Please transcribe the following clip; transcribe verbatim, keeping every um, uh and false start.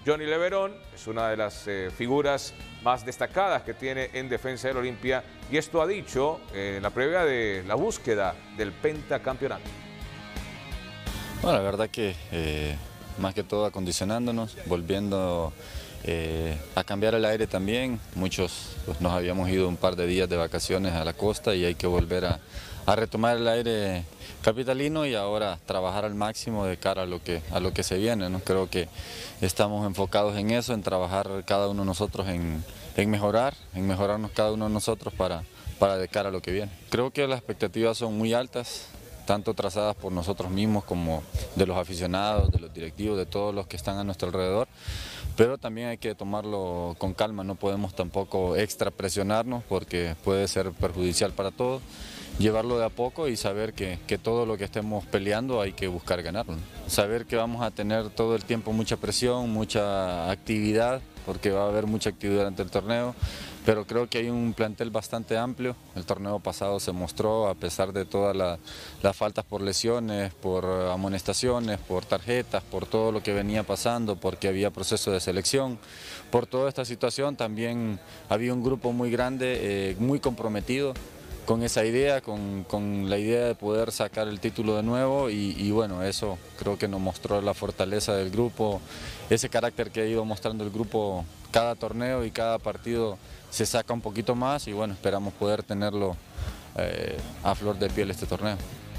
Johnny Leverón es una de las eh, figuras más destacadas que tiene en defensa del Olimpia y esto ha dicho eh, en la previa de la búsqueda del pentacampeonato. Bueno, la verdad que eh, más que todo acondicionándonos, volviendo eh, a cambiar el aire también. Muchos pues, nos habíamos ido un par de días de vacaciones a la costa y hay que volver a, a retomar el aire capitalino y ahora trabajar al máximo de cara a lo que, a lo que se viene, ¿no? Creo que estamos enfocados en eso, en trabajar cada uno de nosotros en, en mejorar, en mejorarnos cada uno de nosotros para, para de cara a lo que viene. Creo que las expectativas son muy altas, tanto trazadas por nosotros mismos como de los aficionados, de los directivos, de todos los que están a nuestro alrededor, pero también hay que tomarlo con calma, no podemos tampoco extra presionarnos porque puede ser perjudicial para todos, llevarlo de a poco y saber que, que todo lo que estemos peleando hay que buscar ganarlo, ¿no? Saber que vamos a tener todo el tiempo mucha presión, mucha actividad, porque va a haber mucha actividad durante el torneo, pero creo que hay un plantel bastante amplio. El torneo pasado se mostró, a pesar de todas la, las faltas por lesiones, por amonestaciones, por tarjetas, por todo lo que venía pasando, porque había proceso de selección, por toda esta situación también había un grupo muy grande, eh, muy comprometido con esa idea, con, con la idea de poder sacar el título de nuevo y, y bueno, eso creo que nos mostró la fortaleza del grupo, ese carácter que ha ido mostrando el grupo cada torneo y cada partido se saca un poquito más y bueno, esperamos poder tenerlo eh, a flor de piel este torneo.